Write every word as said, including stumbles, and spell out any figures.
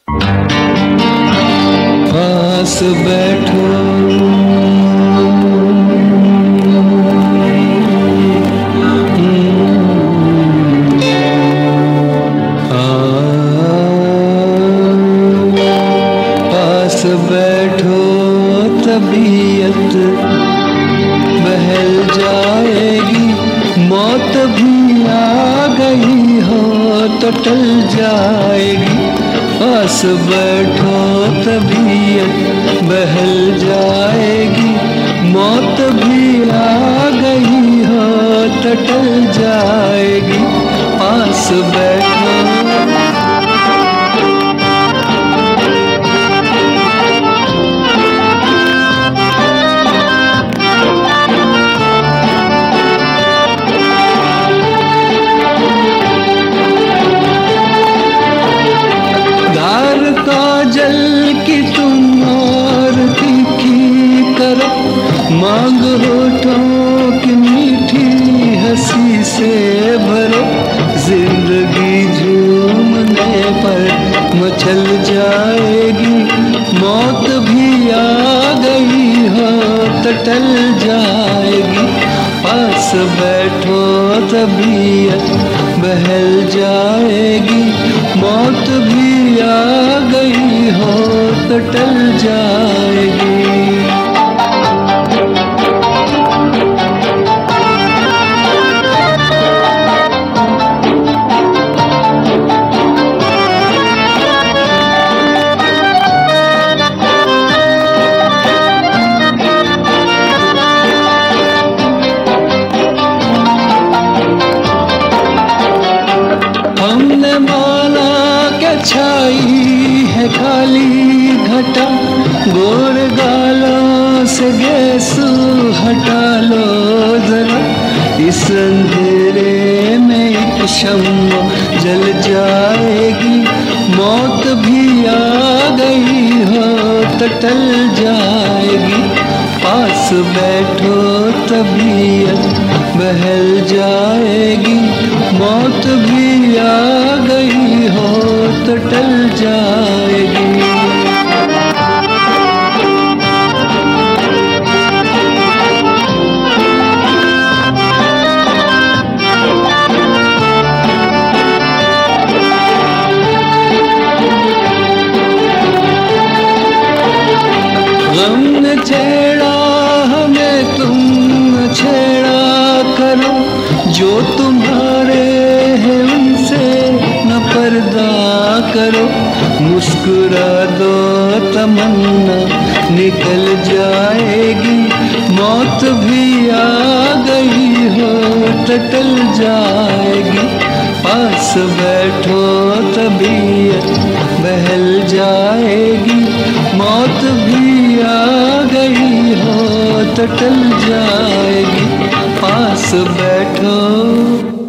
पास बैठो पास बैठो तबीयत बहल जाएगी, मौत भी आ गई हो तो टल जाएगी। पास बैठो तबीयत बहल जाएगी, मौत भी आ गई हो तो टल जाएगी। पास बैठो काजल की तुम और तीखी करो, मांग होठों की मीठी हंसी से भरो। जिंदगी झूमने पर मचल जाएगी, मौत भी आ गई हो तो टल जाएगी। पास बैठो तबीयत बहल जाएगी, मौत भी आ गई हो तो टल जाएगी। हमने माना क्या छाई है खाली घटा, गोर गालों से गैस हटा लो जरा। इस अंधेरे में एक शम्मा जल जाएगी, मौत भी आ गई हो तो टल जाएगी। पास बैठो तबीयत बहल जाएगी, मौत भी आ गई हो तो टल जाएगी। गम ने छेड़ा हमें, तुम छेड़ा करो, जो तुम्हारे हैं उनसे न पर्दा करो। मुस्कुरा दो तमन्ना निकल जाएगी, मौत भी आ गई हो तो टल जाएगी। पास बैठो तबीयत बहल जाएगी, मौत भी आ गई हो तो टल जाएगी। पास बैठो।